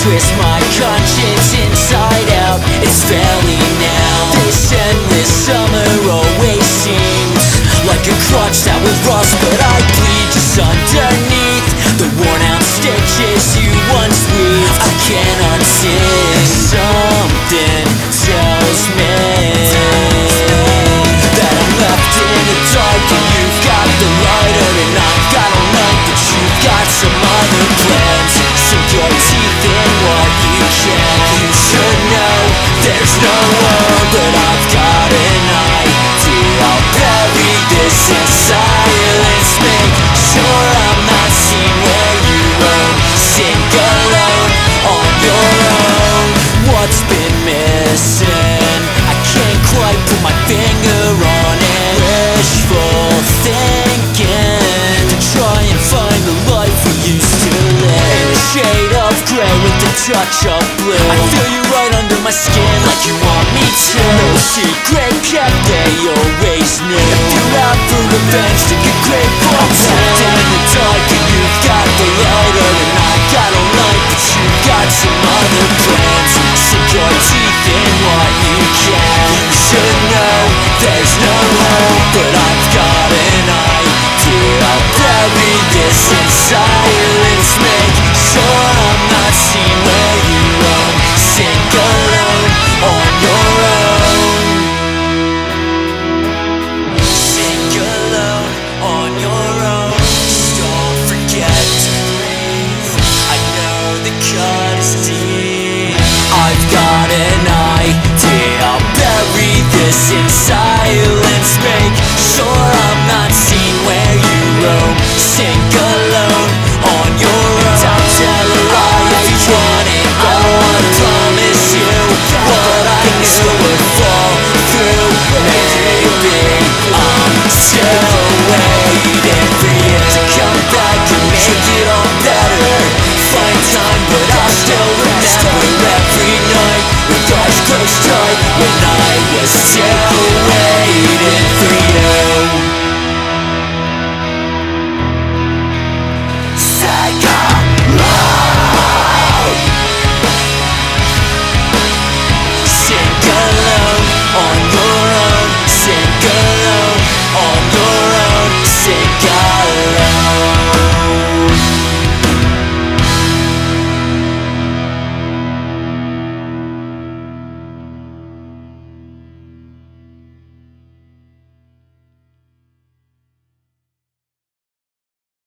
twist my conscience inside out. It's failing now. This endless summer always seems like a crutch that will rust, but I bleed just underneath the worn out stitches you once weaved. I can't unsee. Something tells me that I'm left in the dark, and you've got the lighter, and I've got a light, but you've got some other plans. Sink your teeth in what you can. You should know there's no hope, but I've got an idea. I'll bury this in silence, make sure I'm not seen where you roam. Sink alone on your own. What's been missing? I can't quite put my finger on it. Wishful thinking to try and find the life we used to live. In a shade of grey with a touch of blue, I feel you right under my skin like you want me to. No secret kept, they always knew. If you're out for revenge, then you're grateful. I'm trapped in the dark, and you've got the lighter, and I got a light, but you've got some other plans. Sink your teeth in what you can. You should know there's no hope, but I've got an idea. I'll bury this in silence, make sure I'm not seen where you roam. Sink alone on your own. Sink alone on your own. Just don't forget to breathe. I know the cut is deep. I've got an idea. I'll bury this in silence, make sure I'm not seen where you roam. Sink alone on your own. Don't tell a lie if you want it. I wanna promise you what I knew would fall through. Maybe I'm still waiting for you to come back and make it all better. Find time, but I'll still remember every night with eyes closed tight when I was still